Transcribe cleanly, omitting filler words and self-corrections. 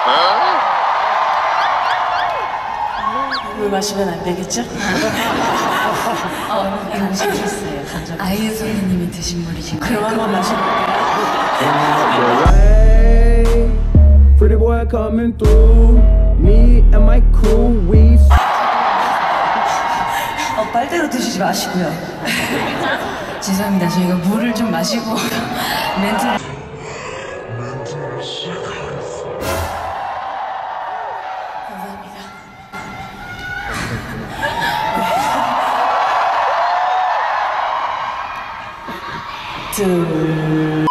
물 마시면 안 되겠죠? 이거 시켰어요. 아이유 선배님이 드신 물이신 거예요? 그럼 한번 마셔볼까요? Pretty boy coming through. Me and my crew, we. 빨대로 드시지 마시고요. 죄송합니다. 저희가 물을 좀 마시고 멘트를. 감사합니다. 둘.